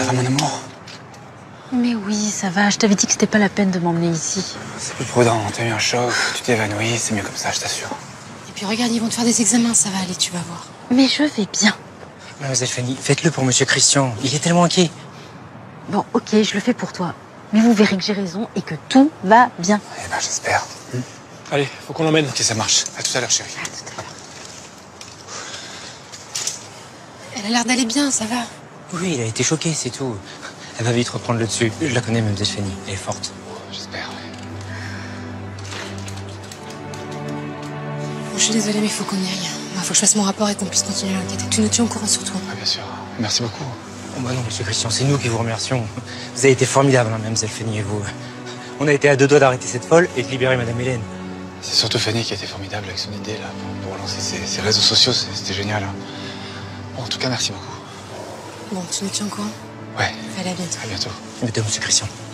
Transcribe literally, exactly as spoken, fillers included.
va, mon amour? Mais oui, ça va. Je t'avais dit que c'était pas la peine de m'emmener ici. C'est plus prudent. T'as eu un choc, tu t'es évanoui, c'est mieux comme ça, je t'assure. Et puis regarde, ils vont te faire des examens, ça va aller, tu vas voir. Mais je vais bien. Mademoiselle Fanny, faites-le pour Monsieur Christian. Il est tellement inquiet. Bon, ok, je le fais pour toi. Mais vous verrez que j'ai raison et que tout va bien. Eh ben, j'espère. Hum. Allez, faut qu'on l'emmène. Ok, ça marche. À tout à l'heure, chérie. À tout à l'heure. Elle a l'air d'aller bien, ça va. Oui, il a été choqué, c'est tout. Elle va vite reprendre le dessus. Je la connais, Mademoiselle Fanny. Elle est forte. J'espère, ouais. Bon, je suis désolée, mais il faut qu'on y aille. Il faut que je fasse mon rapport et qu'on puisse continuer à l'enquête. Tu nous tiens au courant surtout. Ah, bien sûr. Merci beaucoup. Oh bah non, Monsieur Christian, c'est nous qui vous remercions. Vous avez été formidable, hein, Mademoiselle Fanny et vous. On a été à deux doigts d'arrêter cette folle et de libérer Madame Hélène. C'est surtout Fanny qui a été formidable avec son idée, là, pour, pour relancer ses, ses réseaux sociaux. C'était génial. Hein. Bon, en tout cas, merci beaucoup. Bon, tu nous tiens au courant? Ouais. Allez, à bientôt. À bientôt. Mettez Monsieur Christian.